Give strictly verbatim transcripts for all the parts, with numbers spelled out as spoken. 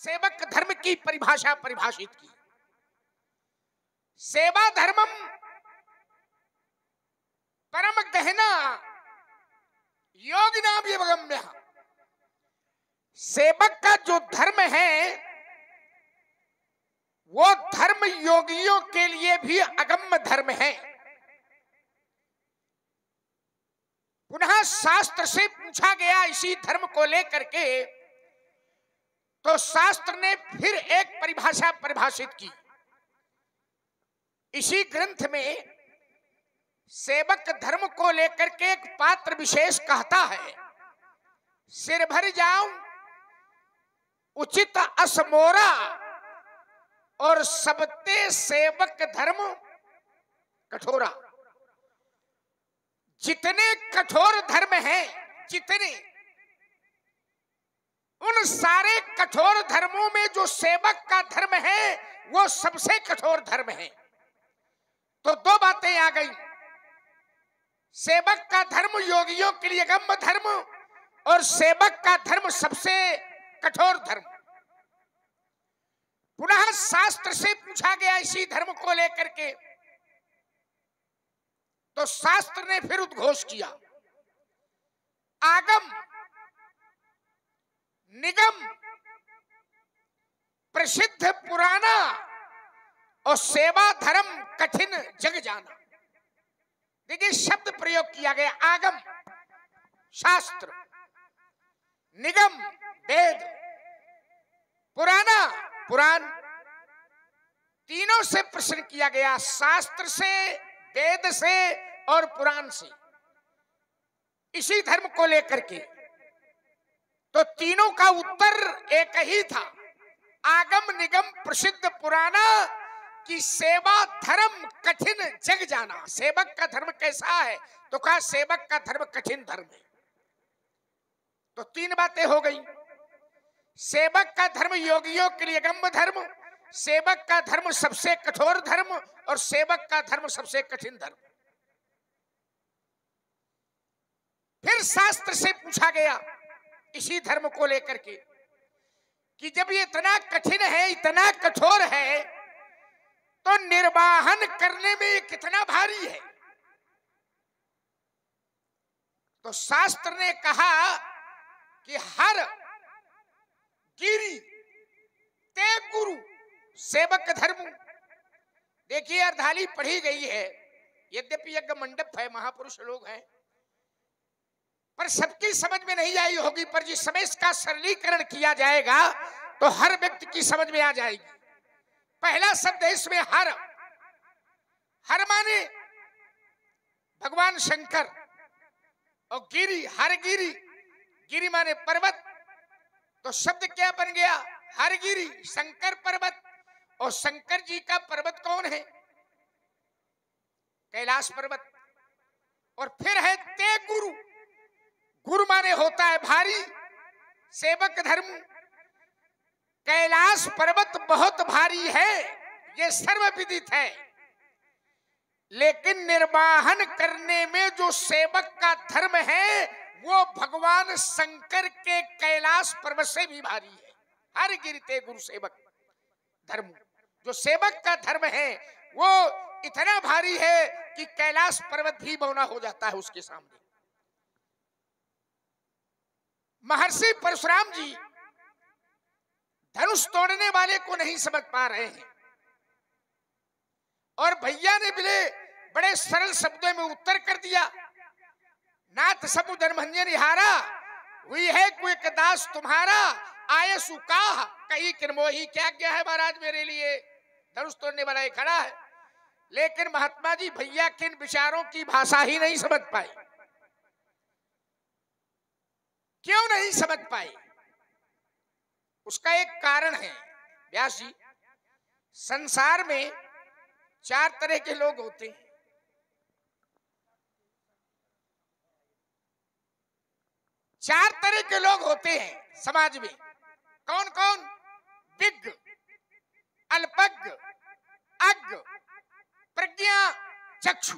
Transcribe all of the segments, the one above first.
सेवक धर्म की परिभाषा परिभाषित की। सेवा धर्मम परम गहना योगिनाम एवगम्य। सेवक का जो धर्म है वो धर्म योगियों के लिए भी अगम्य धर्म है। पुनः शास्त्र से पूछा गया इसी धर्म को लेकर के, तो शास्त्र ने फिर एक परिभाषा परिभाषित की। इसी ग्रंथ में सेवक धर्म को लेकर के एक पात्र विशेष कहता है, सिर भर जाऊं उचित असमोरा और सबते सेवक धर्म कठोरा। जितने कठोर धर्म हैं, जितने उन सारे कठोर धर्मों में जो सेवक का धर्म है वो सबसे कठोर धर्म है। तो दो बातें आ गई, सेवक का धर्म योगियों के लिए गम्य धर्म और सेवक का धर्म सबसे कठोर धर्म। पुनः शास्त्र से पूछा गया इसी धर्म को लेकर के, तो शास्त्र ने फिर उद्घोष किया, आगम निगम प्रसिद्ध पुराना और सेवा धर्म कठिन जग जाना। देखिए शब्द प्रयोग किया गया, आगम शास्त्र, निगम वेद, पुराना पुराण। तीनों से प्रश्न किया गया, शास्त्र से, वेद से और पुराण से, इसी धर्म को लेकर के। तो तीनों का उत्तर एक ही था, आगम निगम प्रसिद्ध पुराना कि सेवा धर्म कठिन जग जाना। सेवक का धर्म कैसा है? तो कहा सेवक का धर्म कठिन धर्म है। तो तीन बातें हो गई, सेवक का धर्म योगियों के लिए गम्य धर्म, सेवक का धर्म सबसे कठोर धर्म और सेवक का धर्म सबसे कठिन धर्म। फिर शास्त्र से पूछा गया इसी धर्म को लेकर के कि जब ये इतना कठिन है, इतना कठोर है, तो निर्वाहन करने में ये कितना भारी है। तो शास्त्र ने कहा कि हर गिरी ते गुरु सेवक धर्म। देखिए अर्धाली पढ़ी गई है, यद्यपि यज्ञ मंडप है, महापुरुष लोग हैं, पर सबकी समझ में नहीं आई होगी। पर जिस समय इसका सरलीकरण किया जाएगा तो हर व्यक्ति की समझ में आ जाएगी। पहला शब्द है इसमें हर। हर माने भगवान शंकर, और गिरी, हर गिरी, गिरी माने पर्वत। तो शब्द क्या बन गया? हर गिरी, शंकर पर्वत। और शंकर जी का पर्वत कौन है? कैलाश पर्वत। और फिर है ते गुरु, गुरु माने होता है भारी, सेवक धर्म। कैलाश पर्वत बहुत भारी है, ये सर्वविदित है, लेकिन निर्वाहन करने में जो सेवक का धर्म है वो भगवान शंकर के कैलाश पर्वत से भी भारी है। हर गिरते गुरु सेवक धर्म, जो सेवक का धर्म है वो इतना भारी है कि कैलाश पर्वत भी बौना हो जाता है उसके सामने। महर्षि परशुराम जी धनुष तोड़ने वाले को नहीं समझ पा रहे हैं, और भैया ने बिले बड़े सरल शब्दों में उत्तर कर दिया, नाथ समुद्र मंजन निहारा, हुई है कोई दास तुम्हारा, आये सुकाह कही किरमोही। क्या क्या है महाराज मेरे लिए? धनुष तोड़ने वाला एक खड़ा है, लेकिन महात्मा जी भैया किन विचारों की भाषा ही नहीं समझ पाए। क्यों नहीं समझ पाए? उसका एक कारण है व्यास जी। संसार में चार तरह के लोग होते हैं। चार तरह के लोग होते हैं समाज में। कौन कौन? विज्ञ, अल्पज्ञ, अज्ञ, प्रज्ञा, चक्षु।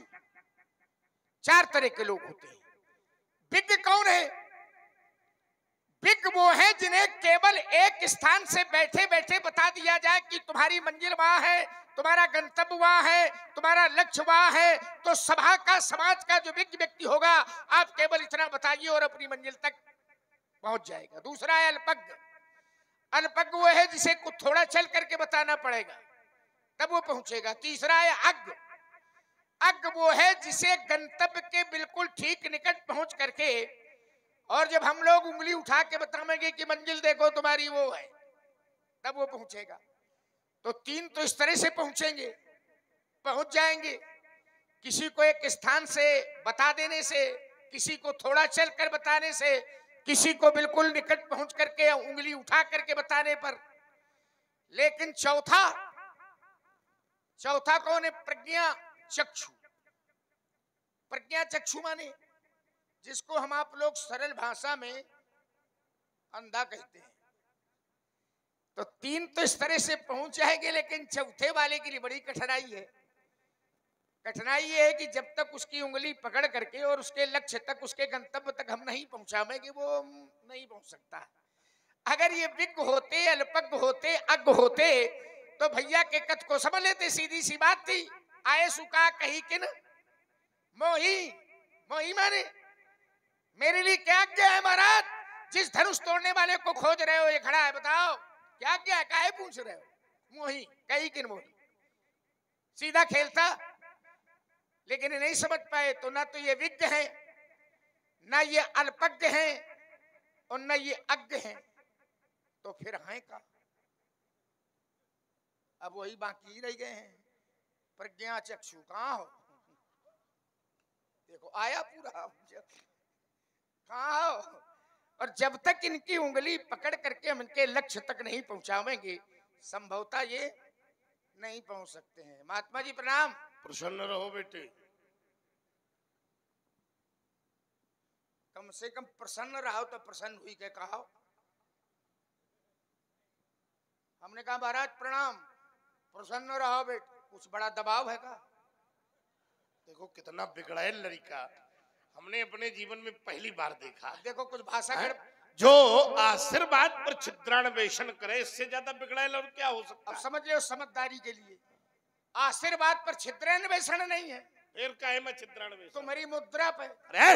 चार तरह के लोग होते हैं। विज्ञ कौन है? विज्ञ विज्ञ वो है जिन्हें केवल एक स्थान से बैठे बैठे बता दिया जाए कि तुम्हारी मंजिल वहां है, तुम्हारा गंतव्य वहां है, तुम्हारा लक्ष्य वहां है। तो सभा का, समाज का जो विज्ञ व्यक्ति होगा, आप केवल इतना बताइए और अपनी मंजिल तक पहुंच जाएगा। दूसरा है अल्पज्ञ। अल्पज्ञ वो है जिसे कुछ थोड़ा चल करके बताना पड़ेगा तब वो पहुंचेगा। तीसरा है अज्ञ। अज्ञ वो है जिसे गंतव्य के बिल्कुल ठीक निकट पहुंच करके, और जब हम लोग उंगली उठा के बताएंगे कि मंजिल देखो तुम्हारी वो है, तब वो पहुंचेगा। तो तीन तो इस तरह से पहुंचेंगे, पहुंच जाएंगे। किसी को एक स्थान से बता देने से, किसी को थोड़ा चल कर बताने से, किसी को बिल्कुल निकट पहुंच करके उंगली उठा करके बताने पर। लेकिन चौथा चौथा कौन है? प्रज्ञा चक्षु। प्रज्ञा चक्षु माने जिसको हम आप लोग सरल भाषा में अंधा कहते हैं। तो तीन तो इस तरह से पहुंच जाएंगे, लेकिन चौथे वाले के लिए बड़ी कठिनाई है। कठिनाई ये है कि जब तक उसकी उंगली पकड़ करके और उसके लक्ष्य तक, उसके गंतव्य तक हम नहीं पहुंचाएंगे, वो नहीं पहुंच सकता। अगर ये विज्ञ होते, अल्पज्ञ होते, अज्ञ होते, तो भैया के कथ को समझ लेते। सीधी सी बात थी, आए सुका कही किन मोही। मोही माने मेरे लिए क्या क्या है महाराज? जिस धनुष तोड़ने वाले को खोज रहे हो, ये खड़ा है, बताओ क्या क्या है, काहे पूछ रहे हो? मोही, कही किन मोही। सीधा खेल था, लेकिन नहीं समझ पाए। तो ना तो ये विज्ञ है, ना ये अल्पज्ञ है, और ना ये अज्ञ है, तो फिर हैं का? अब वही बाकी रह गए हैं। प्रज्ञा चक्षु कहाँ हो? देखो आया पूरा, कहाँ हो? और जब तक इनकी उंगली पकड़ करके हम इनके लक्ष्य तक नहीं पहुंचावेंगे, संभवतः ये नहीं पहुंच सकते हैं। महात्मा जी प्रणाम। प्रसन्न रहो बेटे। कम से कम प्रसन्न रहो तो प्रसन्न हुई के कहा। हमने कहा महाराज प्रणाम, प्रसन्न रहो बेटे। कुछ बड़ा दबाव है का? देखो कितना बिगड़ैल लड़का हमने अपने जीवन में पहली बार देखा। देखो कुछ भाषा है? जो आशीर्वाद पर छिद्रान्वेषण करे, इससे ज्यादा बिगड़ैल और क्या हो सकता है? अब समझ लो समझदारी के लिए, आशीर्वाद पर छिद्रान्वेषण नहीं है। फिर काहे में छिद्रान्वेषण? तुम्हारी मुद्रा पे।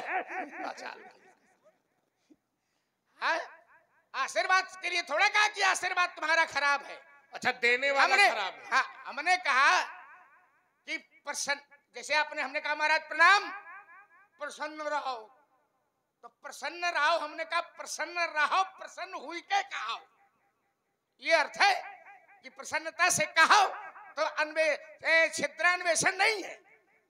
अरे आशीर्वाद के लिए थोड़ा कहा कि आशीर्वाद तुम्हारा खराब है। अच्छा, देने वाला हमने, खराब है। हाँ, हमने कहा कि प्रसन्न, जैसे आपने हमने कहा महाराज प्रणाम, प्रसन्न रहो, तो प्रसन्न रहो। हमने कहा प्रसन्न रहो, प्रसन्न हुई के कहा। ये अर्थ है कि प्रसन्नता से कहो, तो अन्वे छिद्रान्वेषण नहीं है।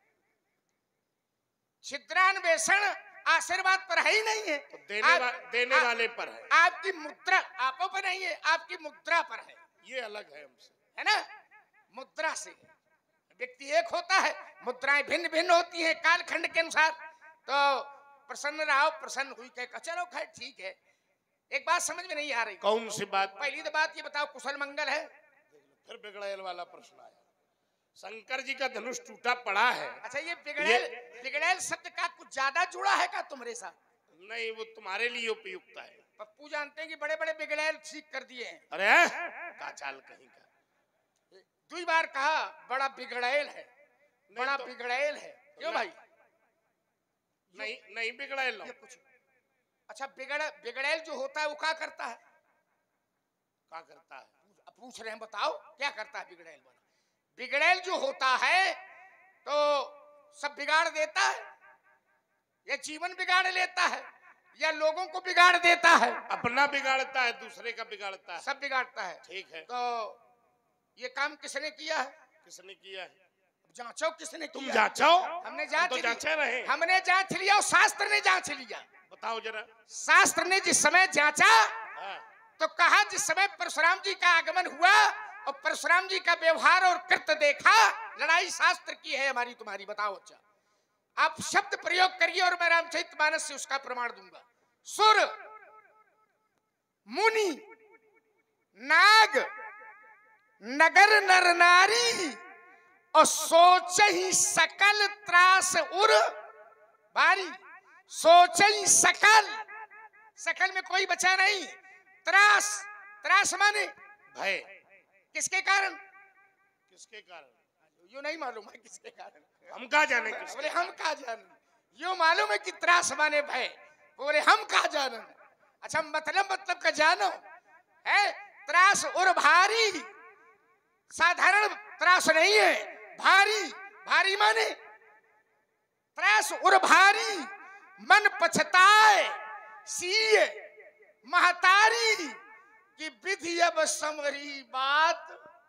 छिद्रान्वेषण आशीर्वाद पर है ही नहीं है। तो देने, वा, देने आ, वाले पर है। आपकी मुद्रा आपों पर नहीं है, आपकी मुद्रा पर है। ये अलग है हमसे, है ना? मुद्रा से व्यक्ति एक होता है, मुद्राएं भिन्न भिन्न होती हैं कालखंड के अनुसार। तो प्रसन्न रहो, प्रसन्न हुई कह, चलो खैर ठीक है। एक बात समझ में नहीं आ रही। कौन सी बात? पहली तो बात ये बताओ, कुशल मंगल है? फिर बिगड़ैल वाला प्रश्न आया। शंकर जी का धनुष टूटा पड़ा है। अच्छा, ये बिगड़ैल, बिगड़ैल शब्द का कुछ ज्यादा जुड़ा है का तुम्हारे साथ? नहीं, वो तुम्हारे लिए उपयुक्त है। पप्पू जानते हैं कि बड़े बड़े बिगड़ैल ठीक कर दिए हैं। अरे काचाल कहीं का दो बार कहा बड़ा बिगड़ैल है, बड़ा तो, बिगड़ैल है। क्यों भाई? नहीं नहीं बिगड़ैल ये कुछ। अच्छा, बिगड़ बिगड़ैल जो होता है वो क्या करता है? क्या करता है? पूछ रहे हैं, बताओ क्या करता है बिगड़ैल वाला? बिगड़ैल जो होता है तो सब बिगाड़ देता है, या जीवन बिगाड़ लेता है, या लोगों को बिगाड़ देता है? अपना बिगाड़ता है, दूसरे का बिगाड़ता है, सब बिगाड़ता है। ठीक है। तो ये काम किसने किया है? किसने किया है? जांचो किसने तुम किया? जांचो। हमने जांच तो जांचे रहे। हमने जांच लिया और शास्त्र ने जांच लिया। बताओ जरा। शास्त्र ने जिस समय जांचा तो कहा, जिस समय परशुराम जी का आगमन हुआ और परशुराम जी का व्यवहार और कृत्य देखा, लड़ाई शास्त्र की है हमारी तुम्हारी। बताओ अच्छा, आप शब्द प्रयोग करिए और मैं रामचरितमानस से उसका प्रमाण दूंगा। सुर, मुनि, नाग, नगर नर नारी और सोच ही सकल त्रास उर बारी। सोच ही सकल, सकल में कोई बचा नहीं। त्रास, त्रास माने भय। किसके कारण? किसके कारण? यू नहीं मालूम है किसके कारण। हम कहा जाने किसके? बोले हम कहा जाने। यू मालूम है कि त्रास माने भय, बोले हम कहा जाने। अच्छा मतलब मतलब का जानो है। त्रास और भारी, साधारण त्रास नहीं है, भारी। भारी माने त्रास और भारी, मन पछताए सीए महतारी की विधि अब समरी बात।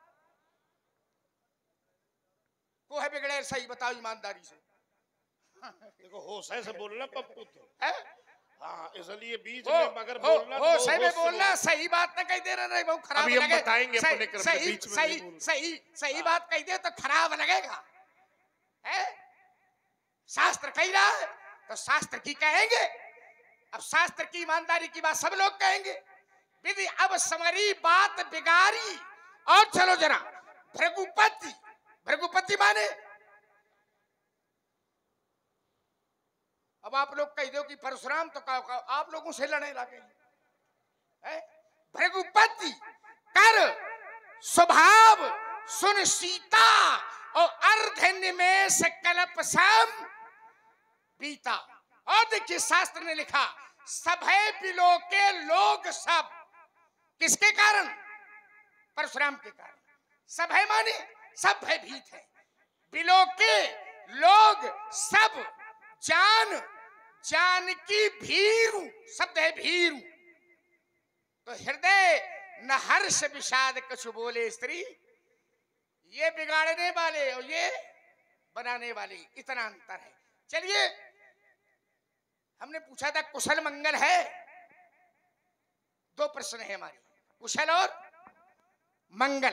को है बिगड़े सही बताओ ईमानदारी से। देखो होश है से बोलना पप्पू तो है? हाँ, इसलिए बीच हो, में अगर हो, बोलना हो, तो सही में होश से बोलना, सही बात ना कह दे रहा नहीं, बहुत खराब अभी हम लगे। बताएंगे सही, अपने क्रम में, सही, बीच में सही, नहीं बोलना। सही, सही, हाँ। बात कह दे तो खराब लगेगा है? शास्त्र कह रहा है तो शास्त्र की कहेंगे। अब शास्त्र की ईमानदारी की बात सब लोग कहेंगे। विधि अब समरी बात बिगाड़ी। और चलो जरा भृगुपति, भृगुपति माने अब आप लोग कह दो कि परशुराम तो कहो, कहो आप लोगों से लड़ने लगे हैं। भृगुपति कर स्वभाव सुन सीता और अर्ध निमेष कल्प सम बीता। और देखिए शास्त्र ने लिखा सभय बिलो के लोग सब, किसके कारण? परशुराम के कारण। सभय माने सब भयभीत है। बिलो के लोग सब जान, जान की भीरू, शब्द है भीरू। तो हृदय न हर्ष विषाद कछु बोले स्त्री। ये बिगाड़ने वाले और ये बनाने वाले, इतना अंतर है। चलिए हमने पूछा था कुशल मंगल है। दो प्रश्न है हमारे, कुशल और मंगल।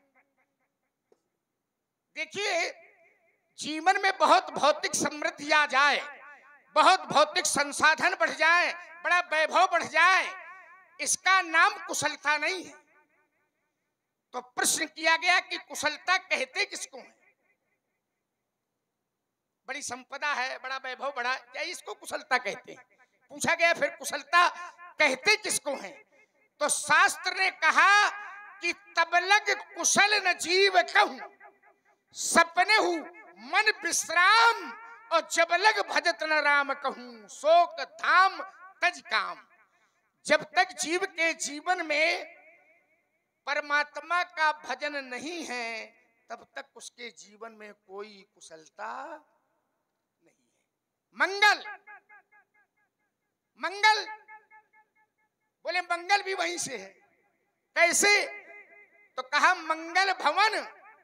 देखिए जीवन में बहुत भौतिक समृद्धि आ जाए, बहुत भौतिक संसाधन बढ़ जाए, बड़ा वैभव बढ़ जाए, इसका नाम कुशलता नहीं है। तो प्रश्न किया गया कि कुशलता कहते किसको है? बड़ी संपदा है, बड़ा वैभव, बड़ा, क्या इसको कुशलता कहते हैं? पूछा गया फिर कुशलता कहते किसको है? तो शास्त्र ने कहा कि तबलग कुशल न जीव कहूं, सपने हूं मन विश्राम, और जबलग भजत न राम कहूं, शोक धाम तज काम। जब तक जीव के जीवन में परमात्मा का भजन नहीं है तब तक उसके जीवन में कोई कुशलता नहीं है। मंगल, मंगल बोले मंगल भी वहीं से है। कैसे? तो कहा मंगल भवन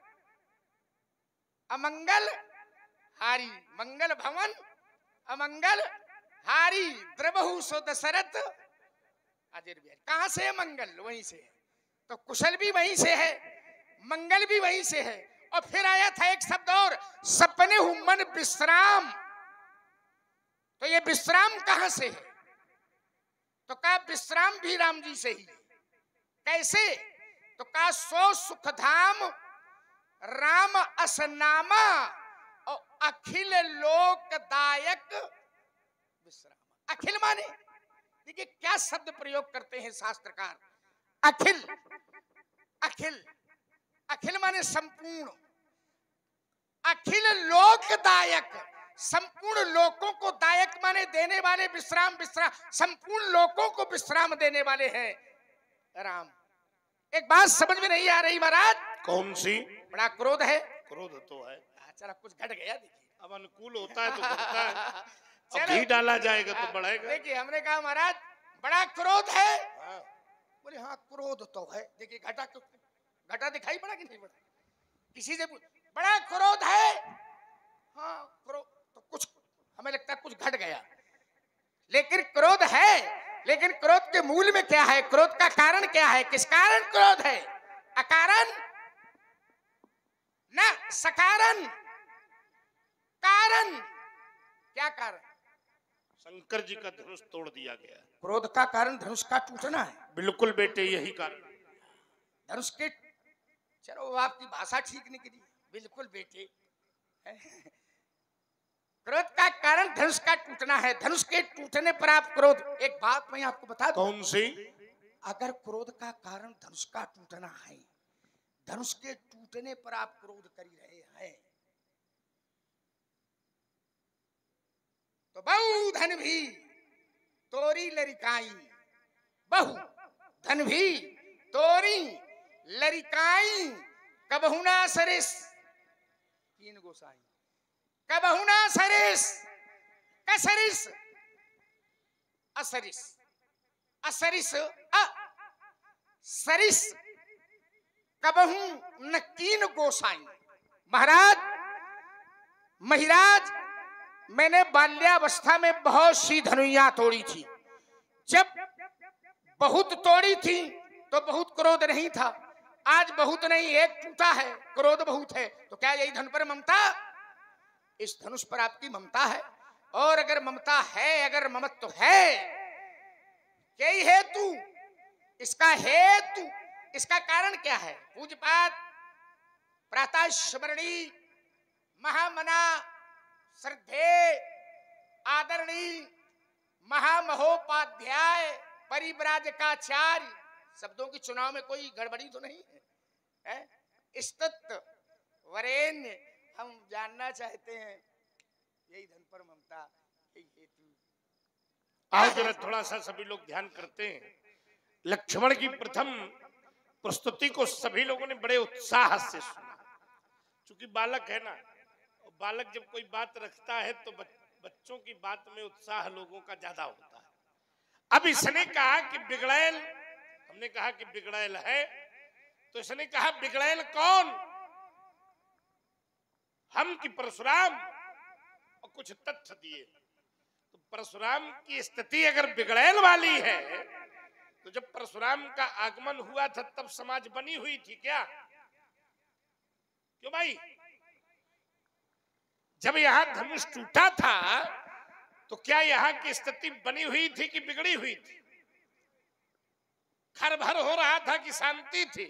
अमंगल हारी, मंगल भवन अमंगल हारी, द्रवहु सो दशरथ अजर बिहारी। कहां से है मंगल? वहीं से है। तो कुशल भी वहीं से है, मंगल भी वहीं से है। और फिर आया था एक शब्द और, सपने हूं मन विश्राम। तो ये विश्राम कहां से है? तो कहा विश्राम भी राम जी से ही। कैसे? तो कहा सो सुखधाम राम असनामा और अखिल लोकदायक विश्राम। अखिल माने देखिए क्या शब्द प्रयोग करते हैं शास्त्रकार। अखिल, अखिल, अखिल माने संपूर्ण, अखिल लोकदायक, संपूर्ण लोकों को दायक माने देने वाले, विश्राम, विश्राम, संपूर्ण लोकों को विश्राम देने वाले हैं राम। एक बात समझ में नहीं आ रही महाराज? कौन सी? बड़ा क्रोध है। क्रोध तो है। चला कुछ घट गया। देखिए अब अनुकूल होता है तो बढ़ता है, अब घी डाला जाएगा तो बढ़ेगा। देखिए हमने कहा महाराज बड़ा क्रोध है। हाँ। बोले हाँ क्रोध तो है। देखिए घटा, घटा दिखाई पड़ा कि नहीं पड़ा? किसी से बड़ा क्रोध है। हाँ क्रोध तो कुछ हमें लगता है कुछ घट गया, लेकिन क्रोध है। लेकिन क्रोध के मूल में क्या है? क्रोध का कारण क्या है? किस कारण क्रोध है? अकारण न सकारण। कारण क्या कारण? शंकर जी का धनुष तोड़ दिया गया। क्रोध का कारण धनुष का टूटना है। बिल्कुल बेटे, यही कारण। धनुष के, चलो आपकी भाषा ठीक नहीं की, बिल्कुल बेटे क्रोध का कारण धनुष का टूटना है। धनुष के टूटने पर आप क्रोध, एक बात मैं आपको बता दूं, कौन सी? अगर क्रोध का कारण धनुष का टूटना है, धनुष के टूटने पर आप क्रोध कर रहे हैं, तो बहु धन भी तोरी लरिकाई, बहु धन भी तोरी लरिकाई, कबहुना सरिस, तीन गोसाई, कबहुना सरिस, कसरिस, असरिस, असरिस, अ सरिस, कबहू नकीन गोसाई। महाराज महिराज, मैंने बाल्यावस्था में बहुत सी धनुइयां तोड़ी थी। जब बहुत तोड़ी थी तो बहुत क्रोध नहीं था, आज बहुत नहीं, एक टूटा है, क्रोध बहुत है। तो क्या यही धन पर ममता? इस धनुष पर आपकी ममता है। और अगर ममता है, अगर ममत्व है, यही हेतु, इसका हेतु, इसका कारण क्या है? पूज्यपात प्रातः स्मरणी महामना श्रद्धे आदरणीय महामहोपाध्याय परिव्राजकाचार्य, शब्दों की चुनाव में कोई गड़बड़ी तो नहीं है, है? स्तुत वरेण्य, हम जानना चाहते हैं यही धन पर ममता, यही हेतु। आज जरा थोड़ा सा सभी लोग ध्यान करते हैं। लक्ष्मण की प्रथम प्रस्तुति को सभी लोगों ने बड़े उत्साह से सुना, क्योंकि बालक है ना, बालक जब कोई बात रखता है तो बच्चों की बात में उत्साह लोगों का ज्यादा होता है। अब इसने कहा कि बिगड़ैल, हमने कहा कि बिगड़ैल है, तो इसने कहा बिगड़ैल कौन? हम कि परशुराम, और कुछ तथ्य दिए। तो परशुराम की स्थिति अगर बिगड़ैल वाली है, तो जब परशुराम का आगमन हुआ था तब समाज बनी हुई थी क्या? क्यों भाई? जब यहां धनुष टूटा था तो क्या यहां की स्थिति बनी हुई थी कि बिगड़ी हुई थी? खर भर हो रहा था कि शांति थी?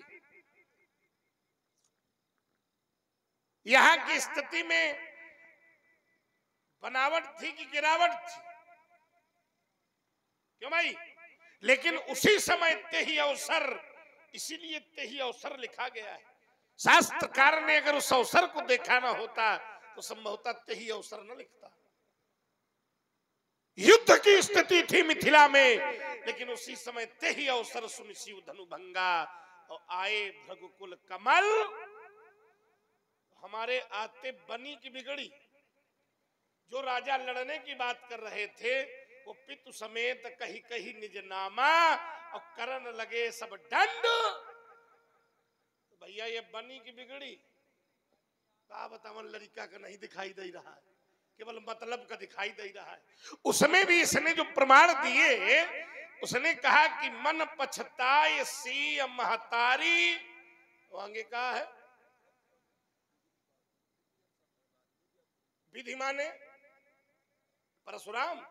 यहां की स्थिति में बनावट थी कि गिरावट थी? क्यों भाई? लेकिन उसी समय ते ही अवसर, इसीलिए ते ही अवसर लिखा गया है। शास्त्रकार ने अगर उस अवसर को देखा ना होता तो संभवतः ते ही अवसर न लिखता। युद्ध की स्थिति थी मिथिला में, लेकिन उसी समय ते ही अवसर सुन शिव धनु भंगा, और आए भृगुकुल कमल। हमारे आते बनी की बिगड़ी। जो राजा लड़ने की बात कर रहे थे वो पितु समेत कही कही निज नामा, और करन लगे सब दंड। तो भैया ये बनी की बिगड़ी, का बतावन लड़का का नहीं दिखाई दे रहा है, केवल मतलब का दिखाई दे रहा है। उसमें भी इसने जो प्रमाण दिए, उसने कहा कि मन पछताए सी महतारी, वो आगे कहा है विधि माने परशुराम,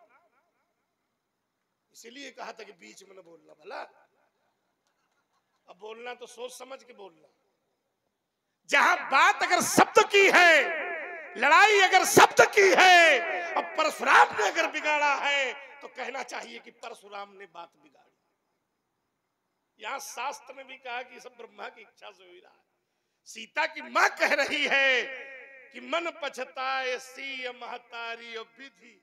इसीलिए कहा था कि बीच में न बोलना भला। अब बोलना तो सोच समझ के बोलना। जहां बात अगर शब्द की है, लड़ाई अगर शब्द की है, और परशुराम ने अगर बिगाड़ा है, तो कहना चाहिए कि परशुराम ने बात बिगाड़ी। यहां शास्त्र ने भी कहा कि सब ब्रह्मा की इच्छा से हुई रहा है। सीता की मां कह रही है कि मन पछताए सी महतारी और विधि।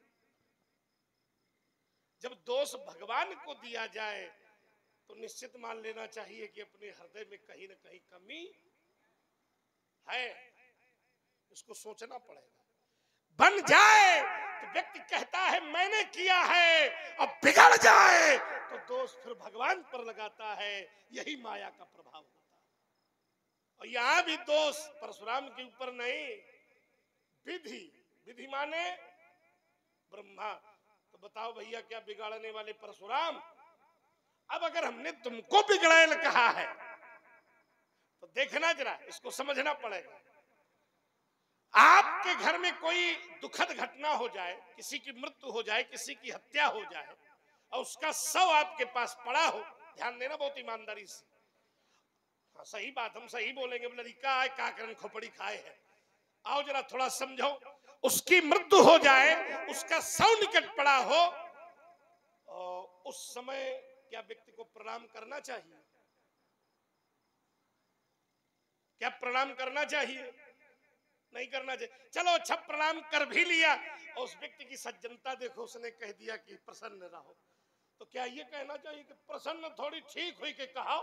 जब दोष भगवान को दिया जाए तो निश्चित मान लेना चाहिए कि अपने हृदय में कहीं ना कहीं कमी है, इसको सोचना पड़ेगा। बन जाए तो व्यक्ति कहता है मैंने किया है, और बिगड़ जाए तो दोष फिर भगवान पर लगाता है। यही माया का प्रभाव होता है। और यहां भी दोष परशुराम के ऊपर नहीं, विधि, विधि माने ब्रह्मा। तो बताओ भैया, क्या बिगाड़ने वाले परशुराम? अब अगर हमने तुमको बिगड़ैल कहा है तो देखना जरा, इसको समझना पड़ेगा। आपके घर में कोई दुखद घटना हो जाए, किसी की मृत्यु हो जाए, किसी की हत्या हो जाए, और उसका शव आपके पास पड़ा हो, ध्यान देना बहुत ईमानदारी से। हाँ सही बात, हम सही बोलेंगे। लड़का आए काकरन खोपड़ी खाए है, आओ जरा थोड़ा समझो। उसकी मृत्यु हो जाए, उसका शव निकट पड़ा हो, और उस समय क्या व्यक्ति को प्रणाम करना चाहिए? क्या प्रणाम करना चाहिए? नहीं करना चाहिए। चलो अच्छा, प्रणाम कर भी लिया और उस व्यक्ति की सज्जनता देखो, उसने कह दिया कि प्रसन्न रहो, तो क्या ये कहना चाहिए कि प्रसन्न थोड़ी ठीक हुई के कहा?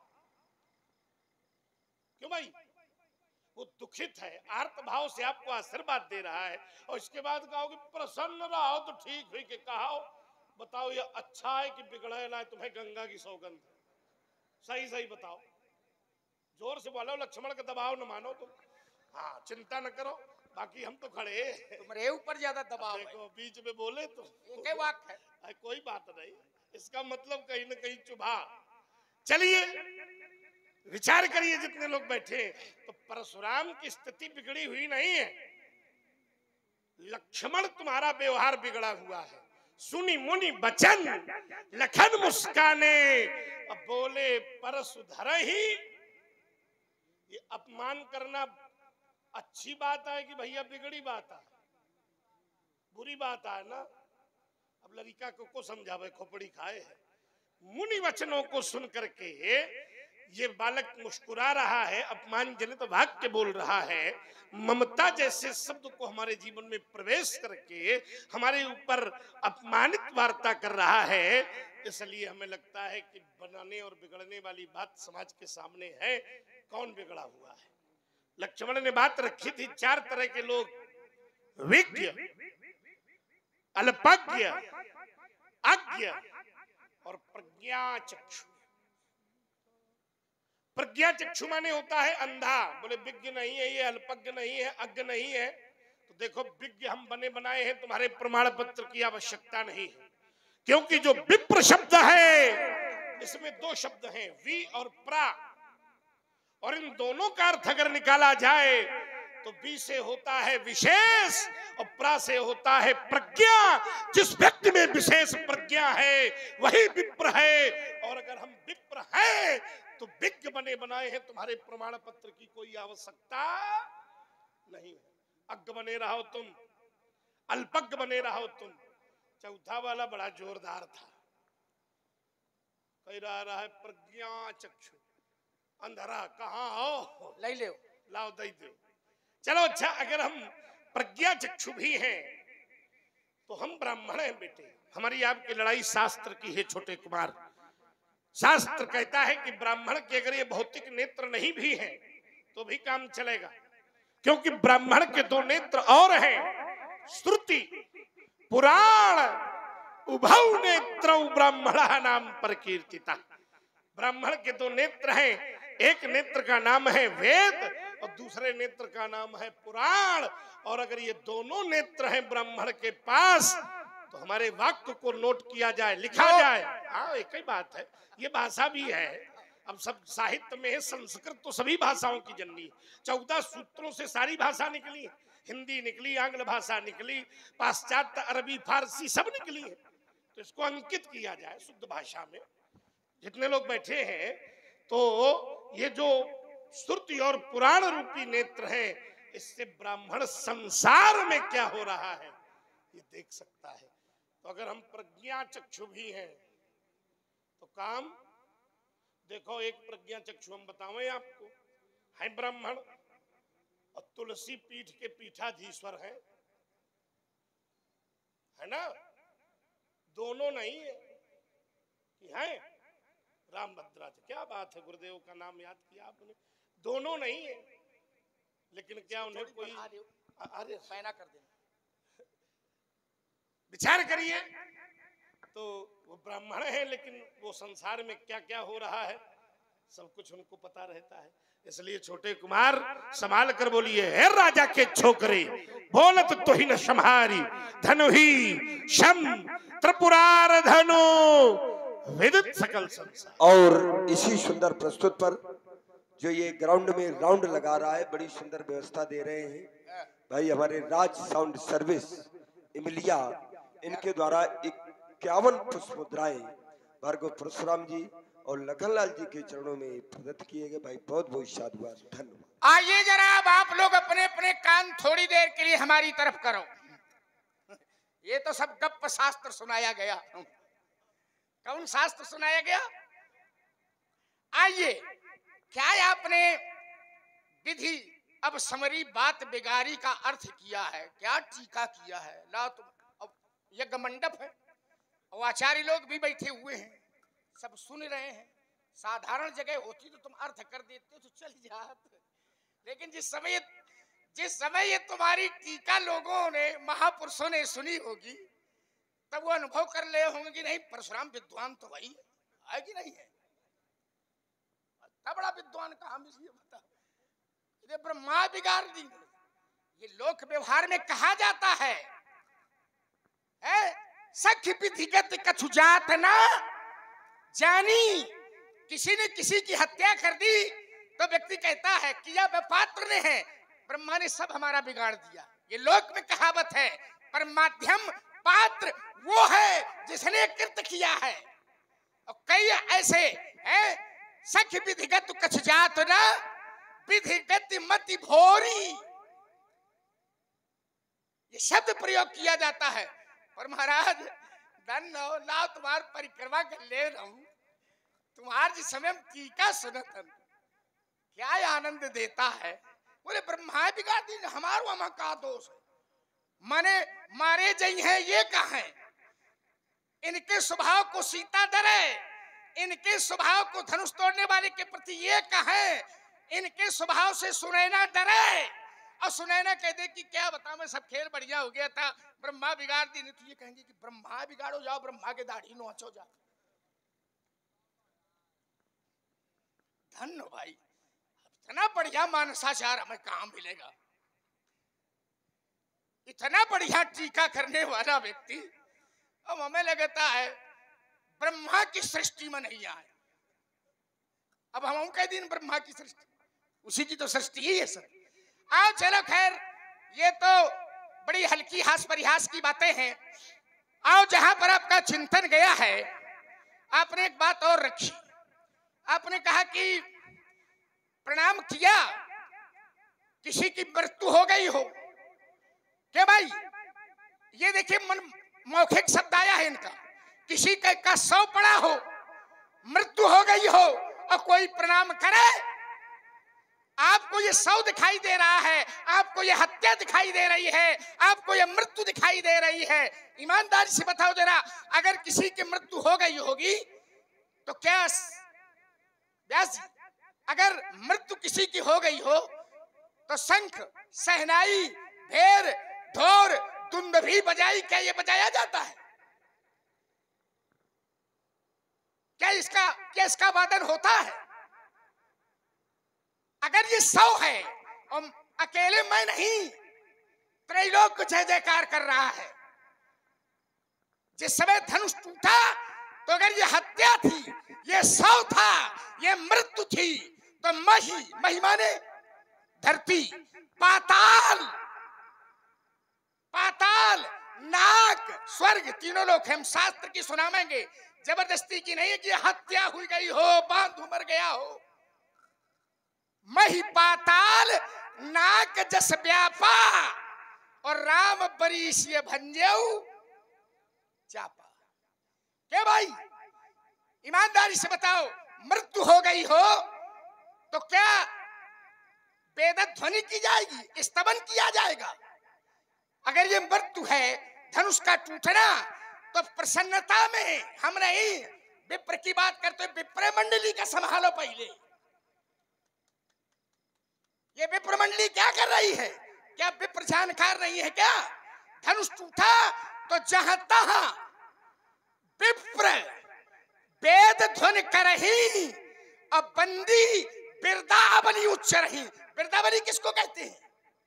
क्यों भाई? वो दुखित है, आर्त भाव से आपको आशीर्वाद दे रहा है और इसके बाद कहो कि प्रसन्न रहो तो ठीक हुई के कहा? बताओ ये अच्छा है कि बिगड़ेला है? तुम्हें गंगा की सौगंध, सही सही बताओ, जोर से बोलो, लक्ष्मण का दबाव न मानो तुम। हाँ, चिंता न करो, बाकी हम तो खड़े, तुम्हारे ऊपर ज्यादा दबाव देखो है। बीच में बोले तो एक ही वाक्य है। है, कोई बात नहीं, इसका मतलब कहीं न कहीं चुभा। चलिए विचार करिए जितने लोग बैठे, तो परशुराम की स्थिति बिगड़ी हुई नहीं है, लक्ष्मण तुम्हारा व्यवहार बिगड़ा हुआ है। सुनी मुनि बचन लखन मुस्काने, अब बोले परशुधर ही। ये अपमान करना अच्छी बात है कि भैया बिगड़ी बात है? बुरी बात है ना। अब लड़का को को समझावे, खोपड़ी खाए है। मुनि वचनों को सुन करके ये बालक मुस्कुरा रहा है, अपमानजनित वाक्य बोल रहा है, ममता जैसे शब्द को हमारे जीवन में प्रवेश करके हमारे ऊपर अपमानित वार्ता कर रहा है। इसलिए हमें लगता है कि बनाने और बिगड़ने वाली बात समाज के सामने है। कौन बिगड़ा हुआ है? लक्ष्मण ने बात रखी थी, चार तरह के लोग, विज्ञ, अल्पज्ञ, अज्ञ और प्रज्ञाचक्षु। प्रज्ञाचक्षु माने होता है अंधा, बोले विज्ञ नहीं है ये, अल्पज्ञ नहीं है, अज्ञ नहीं है, तो देखो विज्ञ हम बने बनाए हैं, तुम्हारे प्रमाण पत्र की आवश्यकता नहीं है, क्योंकि जो विप्र शब्द है इसमें दो शब्द हैं, वि और प्रा, और इन दोनों का अर्थ अगर निकाला जाए तो वि से होता है विशेष और प्रा से होता है प्रज्ञा। जिस व्यक्ति में विशेष प्रज्ञा है वही विप्र है, और अगर हम विप्र हैं तो विज्ञ बने बनाए हैं, तुम्हारे प्रमाण पत्र की कोई आवश्यकता नहीं है। अज्ञ बने रहो तुम, अल्पज्ञ बने रहो तुम। चौथा वाला बड़ा जोरदार था, कह रहा है प्रज्ञा चक्षु, अंधरा कहाँ हो, ले ले लाओ दे दो। चलो अच्छा, अगर हम प्रज्ञा चक्षु भी हैं तो हम ब्राह्मण हैं बेटे। हमारी आपकी लड़ाई शास्त्र की है छोटे कुमार। शास्त्र कहता है कि ब्राह्मण के अगर ये भौतिक नेत्र नहीं भी हैं तो भी काम चलेगा, क्योंकि ब्राह्मण के दो नेत्र और हैं, श्रुति पुराण उभौ नेत्रौ ब्राह्मण नाम प्रकीर्तिता। ब्राह्मण के दो नेत्र हैं, एक नेत्र का नाम है वेद और दूसरे नेत्र का नाम है पुराण। और अगर ये दोनों नेत्र हैं ब्राह्मण के पास तो हमारे वाक्य को नोट किया जाए, लिखा जाए। हाँ, एक ही बात है, ये भाषा भी है। अब सब साहित्य में है, संस्कृत तो सभी भाषाओं की जननी, चौदह सूत्रों से सारी भाषा निकली, हिंदी निकली, आंग्ल भाषा निकली, पाश्चात्य अरबी फारसी सब निकली है। तो इसको अंकित किया जाए शुद्ध भाषा में। जितने लोग बैठे हैं तो ये जो श्रुति और पुराण रूपी नेत्र है, इससे ब्राह्मण संसार में क्या हो रहा है ये देख सकता है। तो अगर हम प्रज्ञा चक्षु भी हैं तो काम देखो। एक प्रज्ञा चक्षु हम बतावें आपको, है ब्राह्मण और तुलसी पीठ के पीठाधीश्वर है, है ना? दोनों नहीं है कि है रामभद्राचार्य, क्या बात है, गुरुदेव का नाम याद किया आपने। दोनों नहीं है, लेकिन क्या उन्हें कोई अरे पैना कर देना। विचार करिए, तो वो ब्राह्मण है लेकिन वो संसार में क्या क्या हो रहा है सब कुछ उनको पता रहता है। इसलिए छोटे कुमार संभाल कर बोलिए, हे राजा के छोकरे बोलत तो ही न सम्हारी, धनु ही शम त्रिपुरार धनु विदित सकल संसार। और इसी सुंदर प्रस्तुत पर जो ये ग्राउंड में राउंड लगा रहा है, बड़ी सुंदर व्यवस्था दे रहे हैं भाई हमारे राज साउंड सर्विस इमलिया, इनके द्वारा इक्यावन पुष्प मुद्राएं भार्गव परशुराम जी और लखनलाल जी के चरणों में प्रदत्त किए गए। भाई बहुत बहुत साधुवाद, धन्यवाद। आइए जरा अब आप लोग अपने अपने कान थोड़ी देर के लिए हमारी तरफ करो। ये तो सब गप्प शास्त्र सुनाया गया। कौन शास्त्र सुनाया गया? आइए, क्या आपने विधि अब समरी बात बिगारी का अर्थ किया है, क्या टीका किया है? ला तुम अब यज्ञ मंडप है और आचार्य लोग भी बैठे हुए हैं, सब सुन रहे हैं। साधारण जगह होती तो तुम अर्थ कर देते तो चल जाते, लेकिन जिस समय जिस समय ये तुम्हारी टीका लोगों ने, महापुरुषों ने सुनी होगी, तब वो अनुभव कर ले होंगे कि नहीं, परशुराम विद्वान तो वही है कि नहीं है? इतना बड़ा विद्वान कहाँ मिल ये बता, ये ब्रह्मा बिगाड़ दी। ये लोक व्यवहार में कहा जाता है, है? सख्य विधिगत कछु जात ना जानी। किसी ने किसी की हत्या कर दी तो व्यक्ति कहता है किया वह पात्र ने है, ब्रह्मा ने सब हमारा बिगाड़ दिया। ये लोक में कहावत है, पर माध्यम पात्र वो है जिसने कृत किया है। और कई ऐसे हैं, सख्य विधिगत कछु जात ना विधिगत मति भोरी, ये शब्द प्रयोग किया जाता है। और महाराज धन हो, लाओ तुम्हार परिक्रमा कर ले रहा हूं, तुम्हार जिस समय हम टीका सुनतन क्या आनंद देता है। बोले ब्रह्मा बिगाड़ दी, हमारो वहां का दोष है, माने मारे जई हैं ये कहा है, इनके स्वभाव को सीता डरे, इनके स्वभाव को धनुष तोड़ने वाले के प्रति ये कहे, इनके स्वभाव से सुनैना डरे। और सुनैना कह दे कि क्या बता मैं सब खेल बढ़िया हो गया था, ब्रह्मा बिगाड़ दी। नहीं तो ये कहेंगे कि ब्रह्मा बिगाड़ो, जाओ ब्रह्मा के दाढ़ी नोचो जाओ। धन्य भाई, इतना बढ़िया मानसाचार हमें कहां मिलेगा, इतना बढ़िया टीका करने वाला व्यक्ति। अब हमें लगता है ब्रह्मा की सृष्टि में नहीं आए। अब हम कह दिन ब्रह्मा की सृष्टि, उसी की तो सृष्टि ही है सर। आओ चलो, खैर ये तो बड़ी हल्की हास परिहास की बातें हैं। आओ जहां पर आपका चिंतन गया है, आपने एक बात और रखी। आपने कहा कि प्रणाम किया, किसी की मृत्यु हो गई हो क्या भाई, ये देखिए मन मौखिक शब्द आया है इनका, किसी का, का सौ पड़ा हो, मृत्यु हो गई हो और कोई प्रणाम करे, आपको ये सौ दिखाई दे रहा है, आपको ये हत्या दिखाई दे रही है, आपको ये मृत्यु दिखाई दे रही है। ईमानदारी से बताओ जरा, अगर किसी की मृत्यु हो गई होगी तो क्या व्यास जी, अगर मृत्यु किसी की हो गई हो तो शंख, सहनाई, भेर, ढोर, धुंद भी बजाई, क्या ये बजाया जाता है? क्या इसका क्या इसका वादन होता है? अगर ये सौ है और अकेले मैं नहीं, त्रैलोक जय जयकार कर रहा है। जिस समय धनुष टूटा तो अगर ये हत्या थी, ये सौ था, ये मृत्यु थी, तो मही, मही माने धरती, पाताल, पाताल, नाक, स्वर्ग, तीनों लोग हम शास्त्र की सुनाएंगे, जबरदस्ती की नहीं है कि हत्या हुई गई हो, बांध मर गया हो। मही पाताल नाक जस व्यापा और राम बरीश ये भंजेऊ चापा। क्या भाई, ईमानदारी से बताओ, मृत्यु हो गई हो तो क्या वेद ध्वनि की जाएगी, स्तवन किया जाएगा? अगर ये मृत्यु है, धनुष का टूटना, तो प्रसन्नता में हम नहीं, विप्र की बात करते, विप्र मंडली का संभालो पहले। ये विप्र मंडली क्या कर रही है? क्या विप्र जानकार नहीं है क्या? धनुष टूटा तो जहां तहां विप्र वेद ध्वनि करही और बंदी बिरदावली उच्च रही। बिरदावली किसको कहते हैं?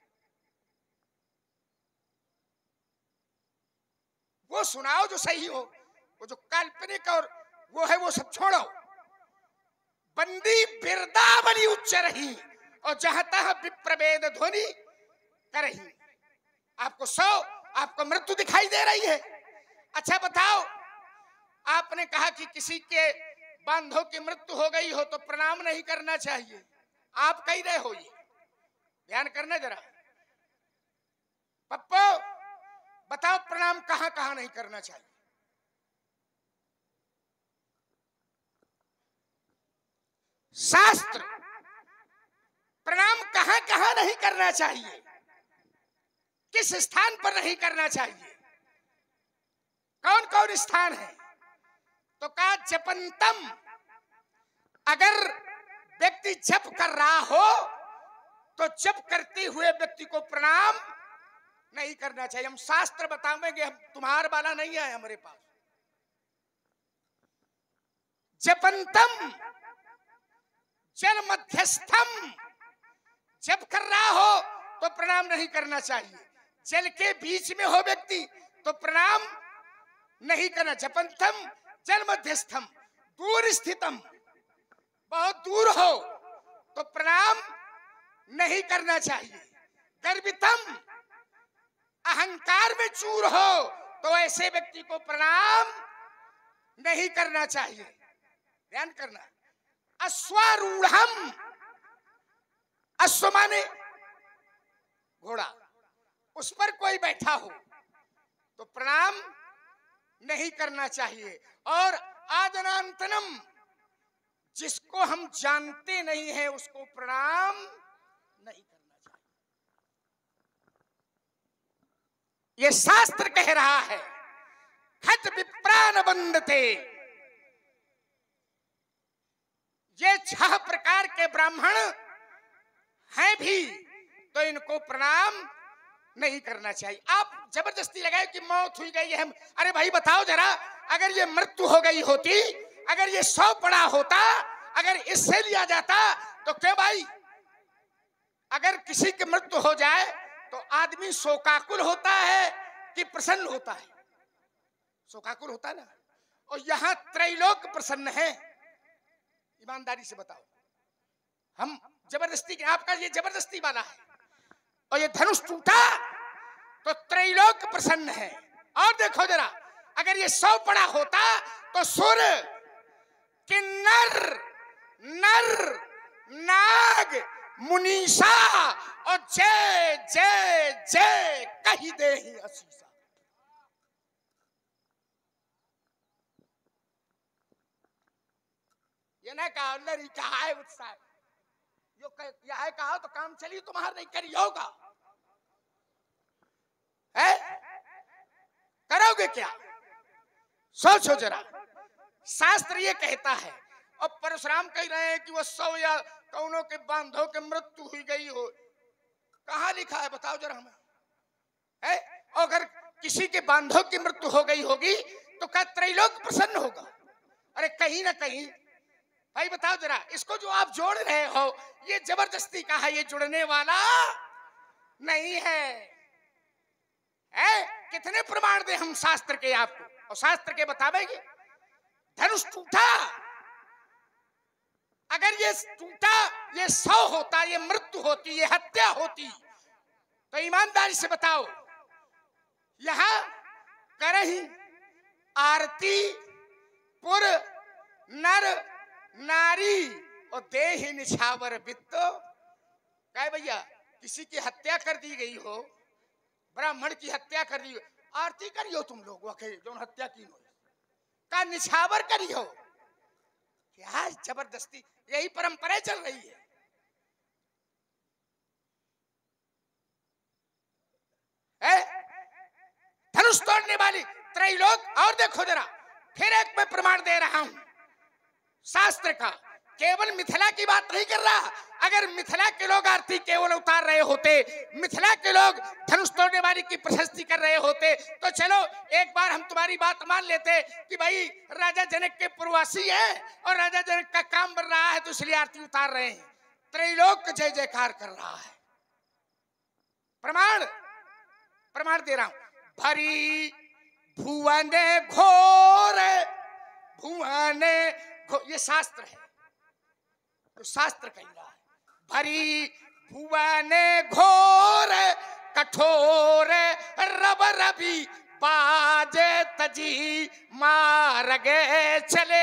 वो सुनाओ जो सही हो, वो जो काल्पनिक और वो है वो सब छोड़ो। बंदी बिरदावली उच्च रही और जहां तहां विप्रवेद ध्वनि करही। आपको सौ, आपको मृत्यु दिखाई दे रही है। अच्छा बताओ, आपने कहा कि किसी के बांधव की मृत्यु हो गई हो तो प्रणाम नहीं करना चाहिए, आप कह रहे हो, ये ध्यान करना जरा। पप्पो बताओ प्रणाम कहां कहां नहीं करना चाहिए? शास्त्र प्रणाम कहां कहां नहीं करना चाहिए, किस स्थान पर नहीं करना चाहिए, कौन कौन स्थान है? तो कहा जपंतम, अगर व्यक्ति जप कर रहा हो तो जप करते हुए व्यक्ति को प्रणाम नहीं करना चाहिए। हम शास्त्र बताएंगे, हम तुम्हार वाला नहीं है हमारे पास। जपंतम जल मध्यस्थम, जप कर रहा हो तो प्रणाम नहीं करना चाहिए। जल के बीच में हो व्यक्ति तो प्रणाम नहीं करना। जपंतम जल मध्यस्थम, दूर स्थितम, बहुत दूर हो तो प्रणाम नहीं करना चाहिए। गर्वितम, अहंकार में चूर हो तो ऐसे व्यक्ति को प्रणाम नहीं करना चाहिए। ध्यान करना। अश्वारूढ़म, अश्व माने घोड़ा, उस पर कोई बैठा हो तो प्रणाम नहीं करना चाहिए। और आदनांतनम, जिसको हम जानते नहीं है उसको प्रणाम नहीं करना चाहिए। ये शास्त्र कह रहा है। खट विप्रान बंदते, ये छह प्रकार के ब्राह्मण हैं भी तो इनको प्रणाम नहीं करना चाहिए। आप जबरदस्ती लगाए कि मौत हुई गई है, हम अरे भाई बताओ जरा, अगर ये मृत्यु हो गई होती, अगर ये सौ पड़ा होता, अगर इससे लिया जाता तो क्या भाई? अगर किसी की मृत्यु हो जाए तो आदमी शोकाकुल होता है कि प्रसन्न होता है? शोकाकुल होता ना। और यहां त्रैलोक प्रसन्न है। ईमानदारी से बताओ, हम जबरदस्ती, आपका ये जबरदस्ती वाला है और ये धनुष टूटा तो त्रैलोक प्रसन्न है। और देखो जरा, अगर ये सौ पड़ा होता तो सुर किन्नर नर नाग मुनीषा और जय जय जय कही दे ही असीसा। ये ना कहा नरी कहा है उत्साह, यो यह है कहा तो काम चली, तुम्हारा नहीं करी होगा है? करोगे क्या? सोचो जरा। शास्त्र ये कहता है, और परशुराम कह रहे हैं कि वो सौ या कौनों के बांधों के मृत्यु हुई गई हो, कहां लिखा है बताओ जरा हमें, है? और अगर किसी के बांधों की मृत्यु हो गई होगी तो क्या त्रैलोक प्रसन्न होगा? अरे कहीं ना कहीं भाई बताओ जरा, इसको जो आप जोड़ रहे हो ये जबरदस्ती का है, ये जुड़ने वाला नहीं है, है? कितने प्रमाण दे हम शास्त्र के आपको? और शास्त्र के बतावेंगे। धनुष टूटा, अगर ये टूटा, ये सौ होता, ये मृत्यु होती, ये हत्या होती, तो ईमानदारी से बताओ, यहां करही आरती पुर नर नारी और देह निछावर वित्त। क्या भैया, किसी की हत्या कर दी गई हो, ब्राह्मण की हत्या कर दी, आरती करी हो तुम लोग, जो हत्या की हो का निछावर करी हो? क्या जबरदस्ती, यही परंपरा चल रही है। है? धनुष तोड़ने वाली त्रैलोक। और देखो जरा, फिर एक मैं प्रमाण दे रहा हूं शास्त्र का, केवल मिथिला की बात नहीं कर रहा। अगर मिथिला के लोग आरती केवल उतार रहे होते, मिथिला के लोग धनुष तोड़ने वाली की प्रशस्ति कर रहे होते, तो चलो एक बार हम तुम्हारी बात मान लेते कि भाई राजा जनक के पूर्ववासी हैं और राजा जनक का काम बन रहा है तो इसलिए आरती उतार रहे हैं। त्रैलोक जय जयकार कर रहा है। प्रमाण प्रमाण दे रहा हूं। भरी भुवन घोर, भुवन घोर, ये शास्त्र है, तो शास्त्र कह रहा है। भरी भुवन घोर कठोर रब रवि बाजे तजी मार गे चले,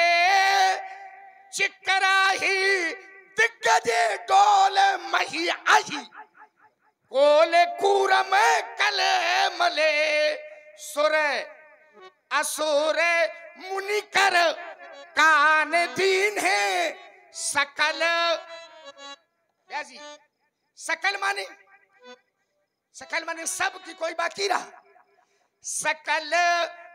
चिकराही दिग्गज डोल मही आही। कोले कूरम कले मले सुर असुर मुनि कर कान दीन है सकल। क्या जी? सकल माने, सकल माने सब की कोई बाकी रहा। सकल